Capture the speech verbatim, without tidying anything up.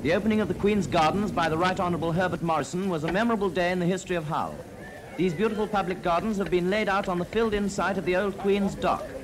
The opening of the Queen's Gardens by the Right Honourable Herbert Morrison was a memorable day in the history of Hull. These beautiful public gardens have been laid out on the filled-in site of the old Queen's Dock,